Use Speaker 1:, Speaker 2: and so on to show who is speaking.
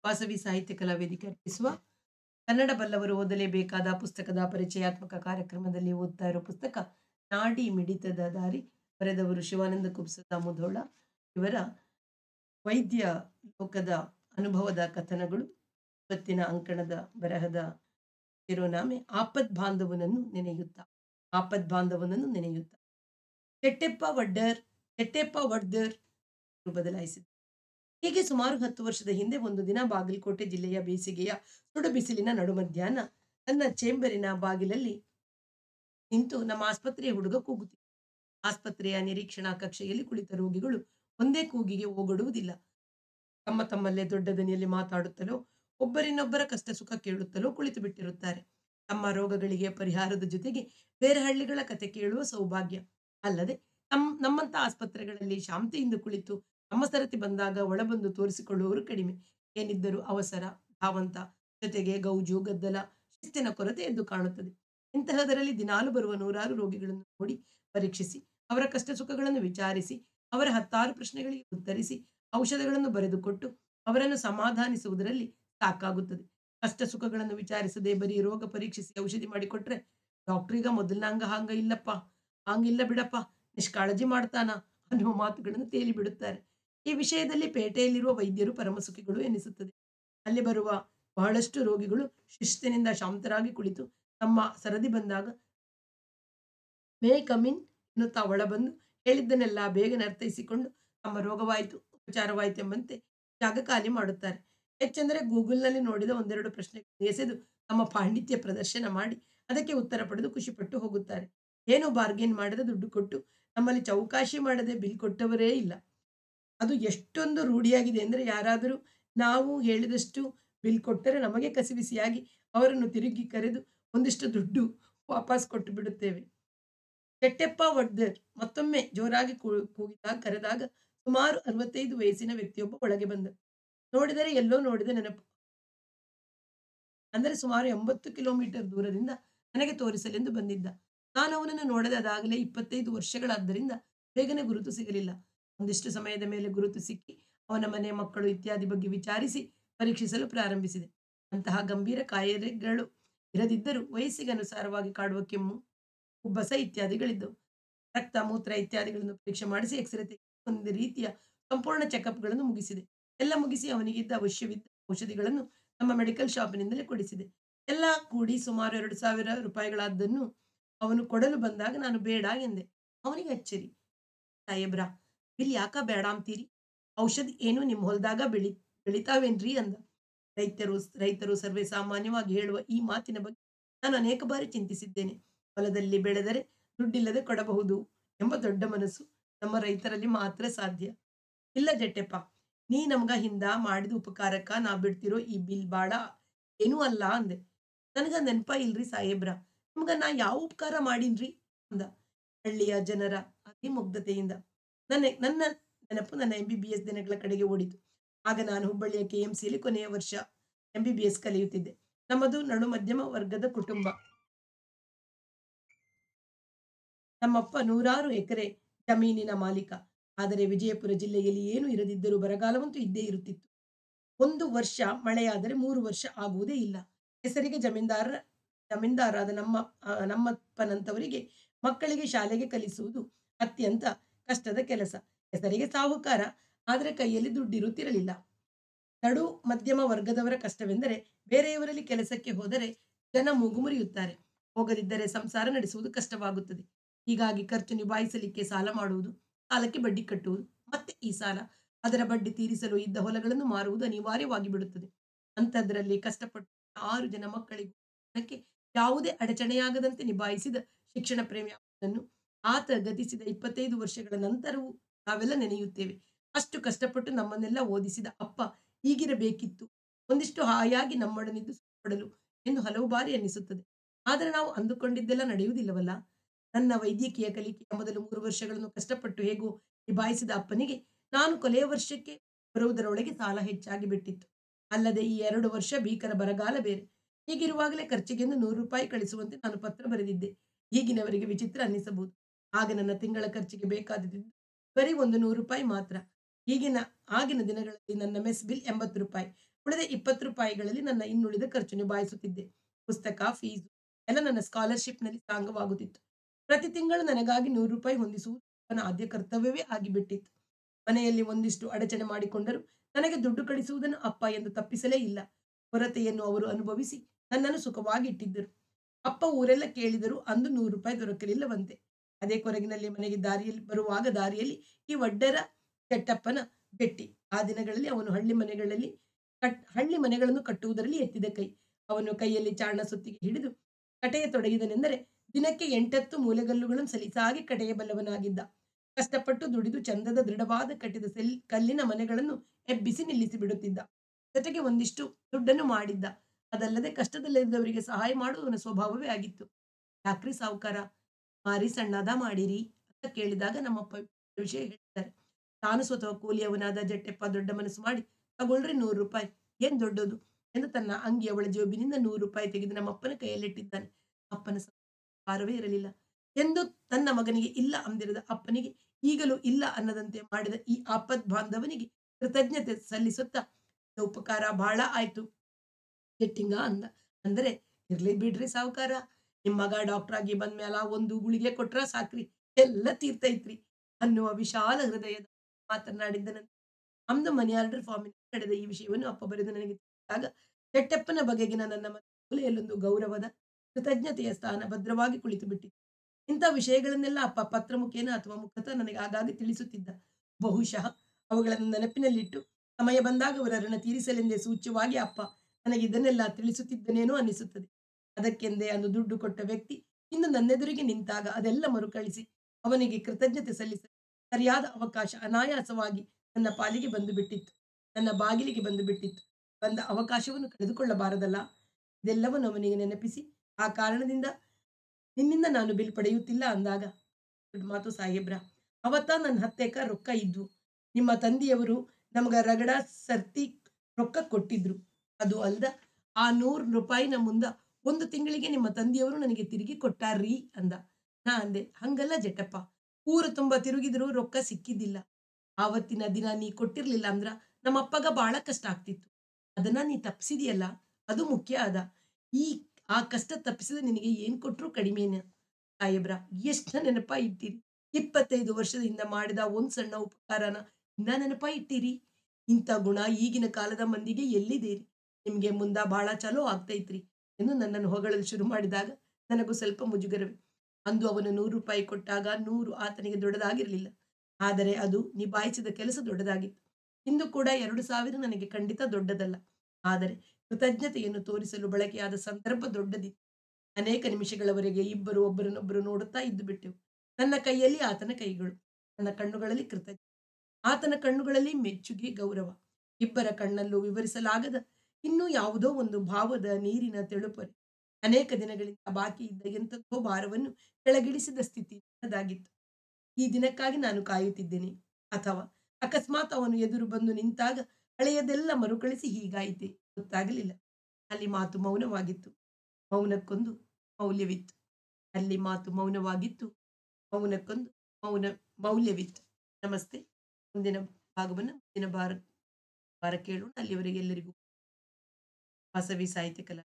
Speaker 1: ವಾಸವಿ ಸಾಹಿತ್ಯ ಕಲಾ ವೇದಿಕೆ ಅರ್ಪಿಸುವ ಕನ್ನಡ ಬಲ್ಲವರು ಓದಲೇಬೇಕಾದ ಪುಸ್ತಕದ ಪರಿಚಯಾತ್ಮಕ ಕಾರ್ಯಕ್ರಮದಲ್ಲಿ ಓದ್ತಾ ಇರೋ ಪುಸ್ತಕ ನಾಡಿ ಮಿಡಿತದ ದಾರಿ. ಬರೆದವರು ಶಿವಾನಂದ ಕುಬ್ಸದ ಮುಧೋಳ. ಇವರ ವೈದ್ಯ ಲೋಕದ ಅನುಭವದ ಕಥನಗಳು. ಇವತ್ತಿನ ಅಂಕಣದ ಬರಹದ ಶಿರೋನಾಮೆ ಆಪದ್ ಬಾಂಧವನನ್ನು ನೆನೆಯುತ್ತಾ. ಆಪದ್ ಬಾಂಧವನನ್ನು ನೆನೆಯುತ್ತಾ ಕೆಟ್ಟೆಪ್ಪ ವಡ್ಡರ್ ಬದಲಾಯಿಸಿದ. ಹೀಗೆ ಸುಮಾರು 10 ವರ್ಷದ ಹಿಂದೆ ಒಂದು ದಿನ ಬಾಗಲಕೋಟೆ ಜಿಲ್ಲೆಯ ಬೇಸಿಗೆಯ ಸುಡು ಬಿಸಿಲಿನ ನಡುಮಧ್ಯಾಹ್ನ ನನ್ನ ಚೇಂಬರಿನ ಬಾಗಿಲಲ್ಲಿ ನಿಂತು ನಮ್ಮ ಆಸ್ಪತ್ರೆಯ ಹುಡುಗ ಕೂಗುತ್ತಿದ್ದ. ಆಸ್ಪತ್ರೆಯ ನಿರೀಕ್ಷಣಾ ಕಕ್ಷೆಯಲ್ಲಿ ಕುಳಿತ ರೋಗಿಗಳು ಒಂದೇ ಕೂಗಿಗೆ ಓಗೊಡುವುದಿಲ್ಲ. ತಮ್ಮಲ್ಲೇ ದೊಡ್ಡ ದನಿಯಲ್ಲಿ ಮಾತಾಡುತ್ತಲೋ ಒಬ್ಬರಿನ್ನೊಬ್ಬರ ಕಷ್ಟ ಸುಖ ಕೇಳುತ್ತಲೋ ಕುಳಿತು ಬಿಟ್ಟಿರುತ್ತಾರೆ. ತಮ್ಮ ರೋಗಗಳಿಗೆ ಪರಿಹಾರದ ಜೊತೆಗೆ ಬೇರೆ ಹಳ್ಳಿಗಳ ಕತೆ ಕೇಳುವ ಸೌಭಾಗ್ಯ. ಅಲ್ಲದೆ ನಮ್ಮಂತ ಆಸ್ಪತ್ರೆಗಳಲ್ಲಿ ಶಾಂತಿಯಿಂದ ಕುಳಿತು ನಮ್ಮ ಸರತಿ ಬಂದಾಗ ಒಳಬಂದು ತೋರಿಸಿಕೊಳ್ಳುವವರು ಕಡಿಮೆ. ಏನಿದ್ದರೂ ಅವಸರ, ಧಾವಂತ, ಜೊತೆಗೆ ಗೌಜು, ಗದ್ದಲ, ಶಿಸ್ತಿನ ಕೊರತೆ ಎದ್ದು ಕಾಣುತ್ತದೆ. ಇಂತಹದರಲ್ಲಿ ದಿನಾಲು ಬರುವ ನೂರಾರು ರೋಗಿಗಳನ್ನು ನೋಡಿ ಪರೀಕ್ಷಿಸಿ, ಅವರ ಕಷ್ಟ ಸುಖಗಳನ್ನು ವಿಚಾರಿಸಿ, ಅವರ 10 ಪ್ರಶ್ನೆಗಳಿಗೆ ಉತ್ತರಿಸಿ, ಔಷಧಗಳನ್ನು ಬರೆದುಕೊಟ್ಟು ಅವರನ್ನು ಸಮಾಧಾನಿಸುವುದರಲ್ಲಿ ಸಾಕಾಗುತ್ತದೆ. ಕಷ್ಟ ಸುಖಗಳನ್ನು ವಿಚಾರಿಸದೆ ಬರೀ ರೋಗ ಪರೀಕ್ಷಿಸಿ ಔಷಧಿ ಮಾಡಿಕೊಟ್ರೆ, ಡಾಕ್ಟ್ರಿಗ ಮೊದಲಿನಂಗ ಹಾಂಗ ಇಲ್ಲಪ್ಪ, ಹಾಂಗಿಲ್ಲ ಬಿಡಪ್ಪ, ನಿಷ್ಕಾಳಜಿ ಮಾಡ್ತಾನ ಅನ್ನುವ ಮಾತುಗಳನ್ನು ತೇಲಿ ಬಿಡುತ್ತಾರೆ. ಈ ವಿಷಯದಲ್ಲಿ ಪೇಟೆಯಲ್ಲಿರುವ ವೈದ್ಯರು ಪರಮಸುಖಿಗಳು ಎನಿಸುತ್ತದೆ. ಅಲ್ಲಿ ಬರುವ ಬಹಳಷ್ಟು ರೋಗಿಗಳು ಶಿಸ್ತಿನಿಂದ ಶಾಂತರಾಗಿ ಕುಳಿತು ತಮ್ಮ ಸರದಿ ಬಂದಾಗ ಮೇ ಕಮಿನ್ ಎನ್ನುತ್ತಾ ಒಳಬಂದು ಹೇಳಿದ್ದನ್ನೆಲ್ಲ ಬೇಗನೆ ಅರ್ಥೈಸಿಕೊಂಡು ತಮ್ಮ ರೋಗವಾಯಿತು, ಉಪಚಾರವಾಯಿತು ಎಂಬಂತೆ ಜಾಗ ಖಾಲಿ ಮಾಡುತ್ತಾರೆ. ಹೆಚ್ಚೆಂದರೆ ಗೂಗಲ್‌ನಲ್ಲಿ ನೋಡಿದ ಒಂದೆರಡು ಪ್ರಶ್ನೆಗಳನ್ನು ಎಸೆದು ತಮ್ಮ ಪಾಂಡಿತ್ಯ ಪ್ರದರ್ಶನ ಮಾಡಿ ಅದಕ್ಕೆ ಉತ್ತರ ಪಡೆದು ಖುಷಿಪಟ್ಟು ಹೋಗುತ್ತಾರೆ. ಏನೂ ಬಾರ್ಗೇನ್ ಮಾಡದೆ ದುಡ್ಡು ಕೊಟ್ಟು ನಮ್ಮಲ್ಲಿ ಚೌಕಾಶಿ ಮಾಡದೆ ಬಿಲ್ ಕೊಟ್ಟವರೇ ಇಲ್ಲ. ಅದು ಎಷ್ಟೊಂದು ರೂಢಿಯಾಗಿದೆ ಎಂದರೆ, ಯಾರಾದರೂ ನಾವು ಹೇಳಿದಷ್ಟು ಬಿಲ್ ಕೊಟ್ಟರೆ ನಮಗೆ ಕಸಿವಿಸಿಯಾಗಿ ಅವರನ್ನು ತಿರುಗಿ ಕರೆದು ಒಂದಿಷ್ಟು ದುಡ್ಡು ವಾಪಸ್ ಕೊಟ್ಟು ಬಿಡುತ್ತೇವೆ. ಕೆಟ್ಟೆಪ್ಪ ವಡ್ದರ್ ಮತ್ತೊಮ್ಮೆ ಜೋರಾಗಿ ಕರೆದಾಗ ಸುಮಾರು 65 ವಯಸ್ಸಿನ ವ್ಯಕ್ತಿಯೊಬ್ಬ ಒಳಗೆ ಬಂದ. ನೋಡಿದರೆ ಎಲ್ಲೋ ನೋಡಿದ ನೆನಪು. ಅಂದರೆ ಸುಮಾರು 80 ಕಿಲೋಮೀಟರ್ ದೂರದಿಂದ ನನಗೆ ತೋರಿಸಲೆಂದು ಬಂದಿದ್ದ. ನಾನು ಅವನನ್ನು ನೋಡದೆ ಅದಾಗಲೇ 25 ವರ್ಷಗಳಾದ್ದರಿಂದ ಬೇಗನೆ ಗುರುತು ಸಿಗಲಿಲ್ಲ. ಒಂದಿಷ್ಟು ಸಮಯದ ಮೇಲೆ ಗುರುತು ಸಿಕ್ಕಿ ಅವನ ಮನೆ, ಮಕ್ಕಳು ಇತ್ಯಾದಿ ಬಗ್ಗೆ ವಿಚಾರಿಸಿ ಪರೀಕ್ಷಿಸಲು ಪ್ರಾರಂಭಿಸಿದೆ. ಅಂತಹ ಗಂಭೀರ ಕಾಯಿಲೆಗಳು ಇರದಿದ್ದರೂ ವಯಸ್ಸಿಗೆ ಅನುಸಾರವಾಗಿ ಕಾಡುವ ಕೆಮ್ಮು, ಉಬ್ಬಸ ಇತ್ಯಾದಿಗಳಿದ್ದವು. ರಕ್ತ, ಮೂತ್ರ ಇತ್ಯಾದಿಗಳನ್ನು ಪರೀಕ್ಷೆ ಮಾಡಿಸಿ ಎಕ್ಸ್‌ರೇ ತೆಗೆದು ಒಂದು ರೀತಿಯ ಸಂಪೂರ್ಣ ಚೆಕಪ್‌ಗಳನ್ನು ಮುಗಿಸಿದೆ. ಎಲ್ಲ ಮುಗಿಸಿ ಅವನಿಗಿದ್ದ ಅವಶ್ಯವಿದ್ದ ಔಷಧಿಗಳನ್ನು ನಮ್ಮ ಮೆಡಿಕಲ್ ಶಾಪಿನಿಂದಲೇ ಕೊಡಿಸಿದೆ. ಎಲ್ಲ ಕೂಡಿ ಸುಮಾರು 2,000 ರೂಪಾಯಿಗಳಾದ್ದನ್ನು ಅವನು ಕೊಡಲು ಬಂದಾಗ ನಾನು ಬೇಡ ಎಂದೆ. ಅವನಿಗೆ ಅಚ್ಚರಿ. ಸಾಹೇಬ್ರ, ಬಿಲ್ ಯಾಕ ಬೇಡ ಅಂತೀರಿ? ಔಷಧಿ ಏನು ನಿಮ್ಮ ಹೊಲದಾಗ ಬೆಳಿತಾವೇನ್ರಿ ಅಂದ. ರೈತರು ಸರ್ವೇ ಸಾಮಾನ್ಯವಾಗಿ ಹೇಳುವ ಈ ಮಾತಿನ ಬಗ್ಗೆ ನಾನು ಅನೇಕ ಬಾರಿ ಚಿಂತಿಸಿದ್ದೇನೆ. ಹೊಲದಲ್ಲಿ ಬೆಳೆದರೆ ದುಡ್ಡಿಲ್ಲದೆ ಕೊಡಬಹುದು ಎಂಬ ದೊಡ್ಡ ಮನಸ್ಸು ನಮ್ಮ ರೈತರಲ್ಲಿ ಮಾತ್ರ ಸಾಧ್ಯ. ಇಲ್ಲ ಜಟ್ಟೆಪ್ಪ, ನೀ ನಮ್ಗ ಹಿಂದ ಮಾಡಿದ ಉಪಕಾರಕ್ಕ ನಾ ಬಿಡ್ತಿರೋ ಈ ಬಿಲ್ ಬಾಳ ಏನೂ ಅಲ್ಲ ಅಂದೆ. ನನಗ ನೆನಪ ಇಲ್ರಿ ಸಾಹೇಬ್ರ, ನಿಮ್ಗ ನಾ ಯಾವ ಉಪಕಾರ ಮಾಡೀನ್ರಿ ಅಂದ ಹಳ್ಳಿಯ ಜನರ ಅತಿ ಮುಗ್ಧತೆಯಿಂದ. ನನ್ನ ನೆನಪು ನನ್ನ ಎಂಬಿಬಿಎಸ್ ದಿನಗಳ ಕಡೆಗೆ ಓಡಿತು. ಆಗ ನಾನು ಹುಬ್ಬಳ್ಳಿಯ ಕೆಎಂಸಿಯಲ್ಲಿ ಕೊನೆಯ ವರ್ಷ ಎಂಬಿಬಿಎಸ್ ಕಲಿಯುತ್ತಿದ್ದೆ. ನಮ್ಮದು ನಡು ಮಧ್ಯಮ ವರ್ಗದ ಕುಟುಂಬ. ನಮ್ಮಪ್ಪ ನೂರಾರು ಎಕರೆ ಜಮೀನಿನ ಮಾಲೀಕ. ಆದರೆ ವಿಜಯಪುರ ಜಿಲ್ಲೆಯಲ್ಲಿ ಏನು ಇರದಿದ್ದರೂ ಬರಗಾಲವಂತೂ ಇದ್ದೇ ಇರುತ್ತಿತ್ತು. ಒಂದು ವರ್ಷ ಮಳೆಯಾದರೆ 3 ವರ್ಷ ಆಗುವುದೇ ಇಲ್ಲ. ಹೆಸರಿಗೆ ಜಮೀನ್ದಾರರಾದ ನಮ್ಮಪ್ಪನಂತವರಿಗೆ ಮಕ್ಕಳಿಗೆ ಶಾಲೆಗೆ ಕಲಿಸುವುದು ಅತ್ಯಂತ ಕಷ್ಟದ ಕೆಲಸ. ಹೆಸರಿಗೆ ಸಾಹುಕಾರ, ಆದರೆ ಕೈಯಲ್ಲಿ ದುಡ್ಡಿರುತ್ತಿರಲಿಲ್ಲ. ನಡು ಮಧ್ಯಮ ವರ್ಗದವರ ಕಷ್ಟವೆಂದರೆ ಬೇರೆಯವರಲ್ಲಿ ಕೆಲಸಕ್ಕೆ ಹೋದರೆ ಜನ ಮೂಗು ಮುರಿಯುತ್ತಾರೆ. ಹೋಗದಿದ್ದರೆ ಸಂಸಾರ ನಡೆಸುವುದು ಕಷ್ಟವಾಗುತ್ತದೆ. ಹೀಗಾಗಿ ಖರ್ಚು ನಿಭಾಯಿಸಲಿಕ್ಕೆ ಸಾಲ ಮಾಡುವುದು, ಸಾಲಕ್ಕೆ ಬಡ್ಡಿ ಕಟ್ಟುವುದು, ಮತ್ತೆ ಈ ಸಾಲ, ಅದರ ಬಡ್ಡಿ ತೀರಿಸಲು ಇದ್ದ ಹೊಲಗಳನ್ನು ಮಾರುವುದು ಅನಿವಾರ್ಯವಾಗಿ ಬಿಡುತ್ತದೆ. ಅಂಥದ್ರಲ್ಲಿ ಕಷ್ಟಪಟ್ಟು 6 ಜನ ಮಕ್ಕಳಿಗೂ ಜೀವನಕ್ಕೆ ಯಾವುದೇ ಅಡಚಣೆಯಾಗದಂತೆ ನಿಭಾಯಿಸಿದ ಶಿಕ್ಷಣ ಪ್ರೇಮಿ ಅಪ್ಪನನ್ನು ಆತ ಗತಿಸಿದ 25 ವರ್ಷಗಳ ನಂತರವೂ ನಾವೆಲ್ಲ ನೆನೆಯುತ್ತೇವೆ. ಅಷ್ಟು ಕಷ್ಟಪಟ್ಟು ನಮ್ಮನ್ನೆಲ್ಲ ಓದಿಸಿದ ಅಪ್ಪ ಹೀಗಿರಬೇಕಿತ್ತು, ಒಂದಿಷ್ಟು ಹಾಯಾಗಿ ನಮ್ಮೊಡನಿದ್ದು ಸುಖಪಡಲು ಎಂದು ಹಲವು ಬಾರಿ ಅನ್ನಿಸುತ್ತದೆ. ಆದರೆ ನಾವು ಅಂದುಕೊಂಡಿದ್ದೆಲ್ಲ ನಡೆಯುವುದಿಲ್ಲವಲ್ಲ. ನನ್ನ ವೈದ್ಯಕೀಯ ಕಲಿಕೆಯ ಮೊದಲು 3 ವರ್ಷಗಳನ್ನು ಕಷ್ಟಪಟ್ಟು ಹೇಗೋ ನಿಭಾಯಿಸಿದ ಅಪ್ಪನಿಗೆ ನಾನು ಕೊನೆಯ ವರ್ಷಕ್ಕೆ ಬರುವುದರೊಳಗೆ ಸಾಲ ಹೆಚ್ಚಾಗಿ ಬಿಟ್ಟಿತ್ತು. ಅಲ್ಲದೆ ಈ 2 ವರ್ಷ ಭೀಕರ ಬರಗಾಲ ಬೇರೆ. ಹೀಗಿರುವಾಗಲೇ ಖರ್ಚಿಗೆಂದು 100 ರೂಪಾಯಿ ಕಳಿಸುವಂತೆ ನಾನು ಪತ್ರ ಬರೆದಿದ್ದೆ. ಈಗಿನವರಿಗೆ ವಿಚಿತ್ರ ಅನ್ನಿಸಬಹುದು. ಆಗ ನನ್ನ ತಿಂಗಳ ಖರ್ಚಿಗೆ ಬೇಕಾದದ್ದು ಬರೀ ಒಂದು 100 ರೂಪಾಯಿ ಮಾತ್ರ. ಈಗಿನ ಆಗಿನ ದಿನಗಳಲ್ಲಿ ನನ್ನ ಮೆಸ್ ಬಿಲ್ ₹80. ಉಳಿದ ₹20ಗಳಲ್ಲಿ ನನ್ನ ಇನ್ನುಳಿದ ಖರ್ಚು ನಿಭಾಯಿಸುತ್ತಿದ್ದೆ. ಪುಸ್ತಕ, ಫೀಸು ಎಲ್ಲ ನನ್ನ ಸ್ಕಾಲರ್‌ಶಿಪ್‌ನಲ್ಲಿ ಸಾಂಗವಾಗುತ್ತಿತ್ತು. ಪ್ರತಿ ತಿಂಗಳು ನನಗಾಗಿ ₹100 ಹೊಂದಿಸುವುದು ನನ್ನ ಆದ್ಯ ಕರ್ತವ್ಯವೇ ಆಗಿಬಿಟ್ಟಿತ್ತು. ಮನೆಯಲ್ಲಿ ಒಂದಿಷ್ಟು ಅಡಚಣೆ ಮಾಡಿಕೊಂಡರೂ ನನಗೆ ದುಡ್ಡು ಕಳಿಸುವುದನ್ನು ಅಪ್ಪ ಎಂದು ತಪ್ಪಿಸಲೇ ಇಲ್ಲ. ಕೊರತೆಯನ್ನು ಅವರು ಅನುಭವಿಸಿ ನನ್ನನ್ನು ಸುಖವಾಗಿ ಇಟ್ಟಿದ್ದರು. ಅಪ್ಪ ಊರೆಲ್ಲ ಕೇಳಿದರೂ ಅಂದು ₹100 ದೊರಕಲಿಲ್ಲವಂತೆ. ಅದೇ ಕೊರಗಿನಲ್ಲಿ ಮನೆಗೆ ದಾರಿಯಲ್ಲಿ ಈ ಒಡ್ಡರ ಚೆಟ್ಟಪ್ಪನ ಭೆಟ್ಟಿ. ಆ ದಿನಗಳಲ್ಲಿ ಅವನು ಹಳ್ಳಿ ಮನೆಗಳನ್ನು ಕಟ್ಟುವುದರಲ್ಲಿ ಎತ್ತಿದ ಕೈ. ಅವನು ಕೈಯಲ್ಲಿ ಚಾಣ ಸುತ್ತಿಗೆ ಹಿಡಿದು ಕಟೆಯತೊಡಗಿದನೆಂದರೆ ದಿನಕ್ಕೆ 8 ಮೂಲೆಗಲ್ಲುಗಳನ್ನು ಸಲೀಸಾಗಿ ಕಟೆಯಬಲ್ಲವನಾಗಿದ್ದ. ಕಷ್ಟಪಟ್ಟು ದುಡಿದು ಚಂದದ ದೃಢವಾದ ಕಟ್ಟಿದ ಕಲ್ಲಿನ ಮನೆಗಳನ್ನು ಎಬ್ಬಿಸಿ ನಿಲ್ಲಿಸಿ ಬಿಡುತ್ತಿದ್ದ. ಜೊತೆಗೆ ಒಂದಿಷ್ಟು ದುಡ್ಡನ್ನು ಮಾಡಿದ್ದ. ಅದಲ್ಲದೆ ಕಷ್ಟದಲ್ಲಿದ್ದವರಿಗೆ ಸಹಾಯ ಮಾಡುವುದು ಅವನ ಸ್ವಭಾವವೇ ಆಗಿತ್ತು. "ಯಾಕ್ರಿ ಸಾವುಕಾರ ಮಾರಿ ಸಣ್ಣದ ಮಾಡಿರಿ" ಅಂತ ಕೇಳಿದಾಗ ನಮ್ಮಪ್ಪ ವಿಷಯ ಹೇಳಿದ್ದಾರೆ. ತಾನು ಸ್ವತಃ ಕೂಲಿಯವನಾದ ಜಟ್ಟೆಪ್ಪ ದೊಡ್ಡ ಮನಸ್ಸು ಮಾಡಿ, "ತಗೊಳ್ರಿ ₹100 ಏನ್ ದೊಡ್ಡದು" ಎಂದು ತನ್ನ ಅಂಗಿಯ ಒಳ ಜೇಬಿನಿಂದ ₹100 ತೆಗೆದು ನಮ್ಮಪ್ಪನ ಕೈಯಲ್ಲಿಟ್ಟಿದ್ದಾನೆ. ಅಪ್ಪನ ಭಾರವೇ ಇರಲಿಲ್ಲ ಎಂದು ತನ್ನ ಮಗನಿಗೆ ಇಲ್ಲ ಅಂದಿರದ ಅಪ್ಪನಿಗೆ ಈಗಲೂ ಇಲ್ಲ ಅನ್ನದಂತೆ ಮಾಡಿದ ಈ ಆಪದ್ ಬಾಂಧವನಿಗೆ ಕೃತಜ್ಞತೆ ಸಲ್ಲಿಸುತ್ತಾ, "ನಿನ್ನ ಉಪಕಾರ ಬಹಳ ಆಯ್ತು ಜಟ್ಟಿಂಗ" ಅಂದ. ಅಂದರೆ, "ಇರ್ಲಿ ಬಿಡ್ರಿ ಸಾವುಕಾರ, ನಿಮ್ ಮಗ ಡಾಕ್ಟರ್ ಆಗಿ ಬಂದ್ಮ್ಯಾಲ ಒಂದು ಗುಳಿಗೆ ಕೊಟ್ರ ಸಾಕ್ರಿ, ಎಲ್ಲ ತೀರ್ತೈತ್ರಿ" ಅನ್ನುವ ವಿಶಾಲ ಹೃದಯದ ಮಾತನಾಡಿದ್ದನಂತೆ. ನಮ್ದು ಮನಿ ಆರ್ಡರ್ ಫಾರ್ಮಿನಲ್ಲಿ ನಡೆದ ಈ ವಿಷಯವನ್ನು ಅಪ್ಪ ಬರೆದು ನನಗೆ ತಿಳಿಸಿದಾಗ ಜಟ್ಟಪ್ಪನ ಬಗೆಗಿನ ನನ್ನ ಮೂಲೆಯಲ್ಲೊಂದು ಗೌರವದ, ಕೃತಜ್ಞತೆಯ ಸ್ಥಾನ ಭದ್ರವಾಗಿ ಕುಳಿತು ಬಿಟ್ಟಿತ್ತು. ಇಂಥ ವಿಷಯಗಳನ್ನೆಲ್ಲ ಅಪ್ಪ ಪತ್ರ ಮುಖೇನ ಅಥವಾ ಮುಖತಃ ನನಗೆ ಆಗಾಗ ತಿಳಿಸುತ್ತಿದ್ದ. ಬಹುಶಃ ಅವುಗಳನ್ನು ನೆನಪಿನಲ್ಲಿಟ್ಟು ಸಮಯ ಬಂದಾಗ ಅವರ ಋಣ ತೀರಿಸಲೆಂದೇ ಸೂಚ್ಯವಾಗಿ ಅಪ್ಪ ನನಗೆ ಇದನ್ನೆಲ್ಲ ತಿಳಿಸುತ್ತಿದ್ದನೇನೋ ಅನ್ನಿಸುತ್ತದೆ. ಅದಕ್ಕೆಂದೇ ಅಂದು ದುಡ್ಡು ಕೊಟ್ಟ ವ್ಯಕ್ತಿ ಇಂದು ನನ್ನೆದುರಿಗೆ ನಿಂತಾಗ ಅದೆಲ್ಲ ಮರುಕಳಿಸಿ ಅವನಿಗೆ ಕೃತಜ್ಞತೆ ಸಲ್ಲಿಸಲು ಸರಿಯಾದ ಅವಕಾಶ ಅನಾಯಾಸವಾಗಿ ನನ್ನ ಪಾಲಿಗೆ ಬಂದು ಬಿಟ್ಟಿತ್ತು. ನನ್ನ ಬಾಗಿಲಿಗೆ ಬಂದು ಬಿಟ್ಟಿತ್ತು. ಬಂದ ಅವಕಾಶವನ್ನು ಕಳೆದುಕೊಳ್ಳಬಾರದಲ್ಲ. ಇದೆಲ್ಲವನ್ನು ಅವನಿಗೆ ನೆನಪಿಸಿ, "ಆ ಕಾರಣದಿಂದ ನಿನ್ನಿಂದ ನಾನು ಬಿಲ್ ಪಡೆಯುತ್ತಿಲ್ಲ" ಅಂದಾಗ, "ದೊಡ್ಡ ಮಾತು ಸಾಹೇಬ್ರ, ಅವತ್ತ ನನ್ನ 10 ಎಕರ್ ರೊಕ್ಕ ಇದ್ವು. ನಿಮ್ಮ ತಂದೆಯವರು ನಮಗ ರಗಡ ಸರ್ತಿ ರೊಕ್ಕ ಕೊಟ್ಟಿದ್ರು. ಅದು ಅಲ್ದ ಆ ₹100 ಮುಂದ 1 ತಿಂಗಳಿಗೆ ನಿಮ್ಮ ತಂದೆಯವರು ನನಗೆ ತಿರುಗಿ ಕೊಟ್ಟಾರ್ರೀ" ಅಂದ. ನಾ ಅಂದೆ, "ಹಂಗಲ್ಲ ಜಟ್ಟಪ್ಪ, ಊರು ತುಂಬ ತಿರುಗಿದರೂ ರೊಕ್ಕ ಸಿಕ್ಕಿದ್ದಿಲ್ಲ. ಆವತ್ತಿನ ದಿನ ನೀ ಕೊಟ್ಟಿರ್ಲಿಲ್ಲ ಅಂದ್ರ ನಮ್ಮಪ್ಪಗ ಬಾಳ ಕಷ್ಟ ಆಗ್ತಿತ್ತು. ಅದನ್ನ ನೀ ತಪ್ಪಿಸಿದಿಯಲ್ಲ, ಅದು ಮುಖ್ಯ ಅದ. ಈ ಆ ಕಷ್ಟ ತಪ್ಪಿಸಿದ ನಿನಗೆ ಏನ್ ಕೊಟ್ರೂ ಕಡಿಮೆನ. ಸಾಹೇಬ್ರ, ಎಷ್ಟ ನೆನಪ ಇಟ್ಟಿರಿ. 25 ವರ್ಷದ ಹಿಂದ ಮಾಡಿದ ಒಂದ್ ಸಣ್ಣ ಉಪಕಾರನ ಇನ್ನ ನೆನಪ ಇಟ್ಟಿರಿ. ಇಂಥ ಗುಣ ಈಗಿನ ಕಾಲದ ಮಂದಿಗೆ ಎಲ್ಲಿದೇರಿ. ನಿಮ್ಗೆ ಮುಂದ ಬಹಳ ಚಲೋ ಆಗ್ತೈತ್ರಿ" ಎಂದು ನನ್ನನ್ನು ಹೊಗಳಲು ಶುರು ಮಾಡಿದಾಗ ನನಗೂ ಸ್ವಲ್ಪ ಮುಜುಗರವೇ. ಅಂದು ಅವನು ₹100 ಕೊಟ್ಟಾಗ 100 ಆತನಿಗೆ ದೊಡ್ಡದಾಗಿರಲಿಲ್ಲ. ಆದರೆ ಅದು ನಿಭಾಯಿಸಿದ ಕೆಲಸ ದೊಡ್ಡದಾಗಿತ್ತು. ಇಂದು ಕೂಡ 2,000 ನನಗೆ ಖಂಡಿತ ದೊಡ್ಡದಲ್ಲ. ಆದರೆ ಕೃತಜ್ಞತೆಯನ್ನು ತೋರಿಸಲು ಬಳಕೆಯಾದ ಸಂದರ್ಭ ದೊಡ್ಡದಿತ್ತು. ಅನೇಕ ನಿಮಿಷಗಳವರೆಗೆ ಇಬ್ಬರು ಒಬ್ಬರನ್ನೊಬ್ಬರು ನೋಡುತ್ತಾ ಇದ್ದು ಬಿಟ್ಟೆವು. ನನ್ನ ಕೈಯಲ್ಲಿ ಆತನ ಕೈಗಳು, ನನ್ನ ಕಣ್ಣುಗಳಲ್ಲಿ ಕೃತಜ್ಞತೆ, ಆತನ ಕಣ್ಣುಗಳಲ್ಲಿ ಮೆಚ್ಚುಗೆ, ಗೌರವ. ಇಬ್ಬರ ಕಣ್ಣಲ್ಲೂ ವಿವರಿಸಲಾಗದ ಇನ್ನೂ ಯಾವುದೋ ಒಂದು ಭಾವದ ನೀರಿನ ತೆಳುಪರೆ. ಅನೇಕ ದಿನಗಳಿಂದ ಬಾಕಿ ಇದ್ದ ಎಂಥದೋ ಭಾರವನ್ನು ಕೆಳಗಿಳಿಸಿದ ಸ್ಥಿತಿ ನನ್ನದಾಗಿತ್ತು. ಈ ದಿನಕ್ಕಾಗಿ ನಾನು ಕಾಯುತ್ತಿದ್ದೇನೆ. ಅಥವಾ ಅಕಸ್ಮಾತ್ ಅವನು ಎದುರು ಬಂದು ನಿಂತಾಗ ಹಳೆಯದೆಲ್ಲ ಮರುಕಳಿಸಿ ಹೀಗಾಯಿತೆ ಗೊತ್ತಾಗಲಿಲ್ಲ. ಅಲ್ಲಿ ಮಾತು ಮೌನವಾಗಿತ್ತು. ಮೌನಕ್ಕೊಂದು ಮೌಲ್ಯವಿತ್ತು. ಅಲ್ಲಿ ಮಾತು ಮೌನವಾಗಿತ್ತು. ಮೌನಕ್ಕೊಂದು ಮೌಲ್ಯವಿತ್ತು. ನಮಸ್ತೆ. ಮುಂದಿನ ಭಾಗವನ್ನು ಮುಂದಿನ ವಾರ ಕೇಳೋಣ. ಅಲ್ಲಿಯವರೆಗೆ ಎಲ್ಲರಿಗೂ ವಾಸವಿ ಸಾಹಿತ್ಯ ಕಲಾ